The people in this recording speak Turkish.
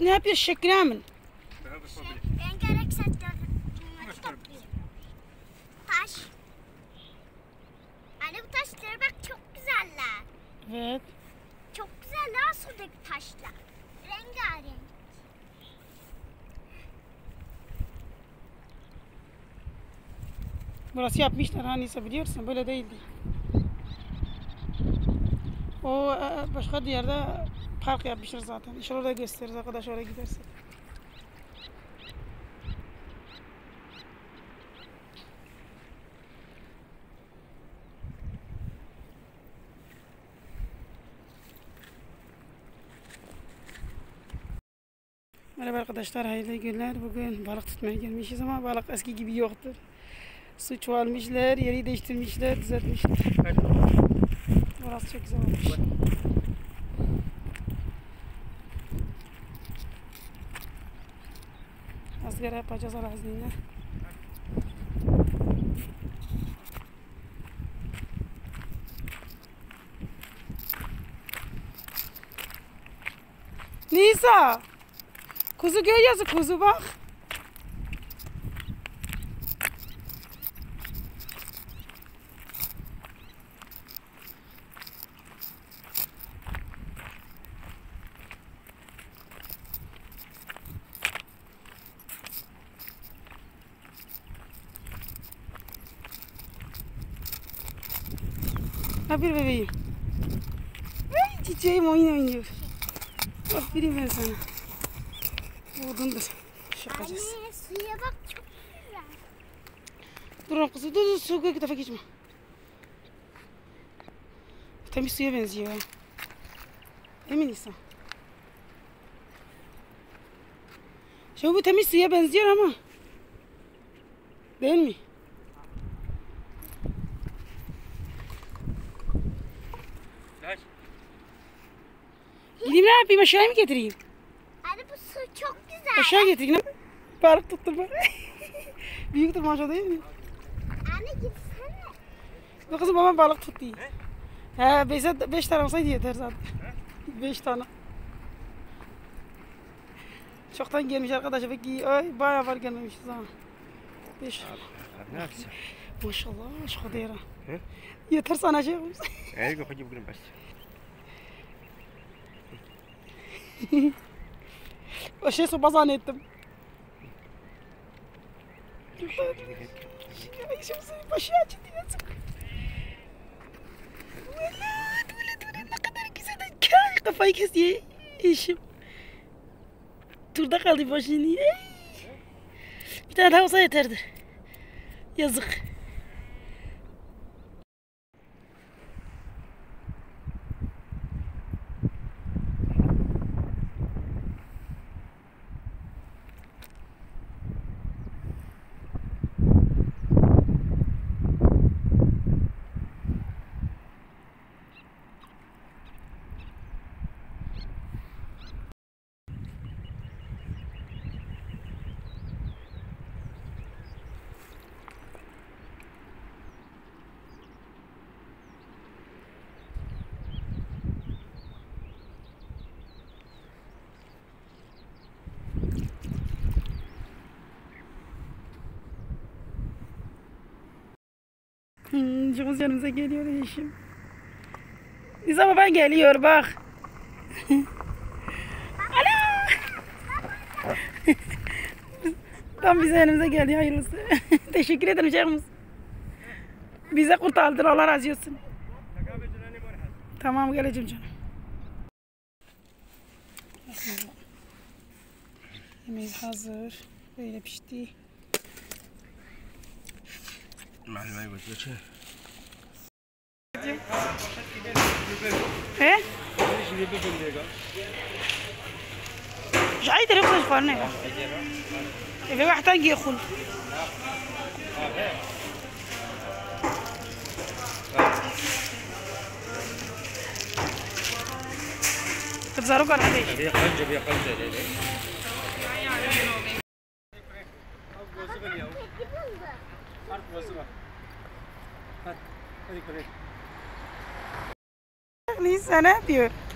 ne yapıyor Şekrem'in? Rengarenk saçlar. Taş. Anne bu taşlara bak çok güzeller. Evet. Çok güzeller sudaki taşlar. Rengarenk. Burası yapmışlar Hanisa biliyorsun böyle değildi. O başka bir yerde park yapmışlar zaten. İnşallah orada gösteririz arkadaş oraya gidersek. Merhaba arkadaşlar, hayırlı günler. Bugün balık tutmaya gelmişiz ama balık eski gibi yoktur. Su çoğalmışlar, yeri değiştirmişler, düzeltmişler. Burası çok güzel olmuş. Azgara yapacağız arazine. Nisa! Kuzu görüyorsun, kuzu bak. Ne yapıyor bebeğim? Ay çiçeğim oyun oynuyor. Aferin ben sana. Odundur. Şakacağız. Anne suya bak çok güzel. Dur kızım dur su koy tarafa geçme. Temiz suya benziyor. Emin misin? Şimdi bu temiz suya benziyor ama. Değil mi? Gideyim ne yapayım aşağıya mı getireyim? Anne bu su çok güzel. Aşağı getireyim. Balık tuttum ben. Büyüktür maşallah değil mi? Anne gitsene. Bak kızım babam balık tuttu. He 5 tane olsaydı yeter zaten. 5 tane. Çoktan gelmiş arkadaşlar. Peki ay bayağı var gelmemişiz ha. 5. Ne yapsın? Maşallah şu kadar yara. Yeter sana şey olmuş. Eğer hocam bugün bas. O şey sopa zannettim. Ay şimdi senin başı acıdı yazık. Valla tuvalet ne kadar güzel. Kafayı kesiyor eşim. Turda kaldı başını. Bir tane daha olsa yeterdir. Yazık. Çok yanımıza geliyor eşim. Nisa baban geliyor bak. Ana! Tam bize yanımıza geldi hayırlısı. Teşekkür ederim canımız. Bize kurtardın Allah razı olsun. Tamam geleceğim canım. Yemeğimiz hazır. Böyle pişti. Malzemeyi götür. ايه؟ مش عايز ياخد الفرن في واحد تاني ياخد تبزروا على ايش بيقلج Nisa ne yapıyor?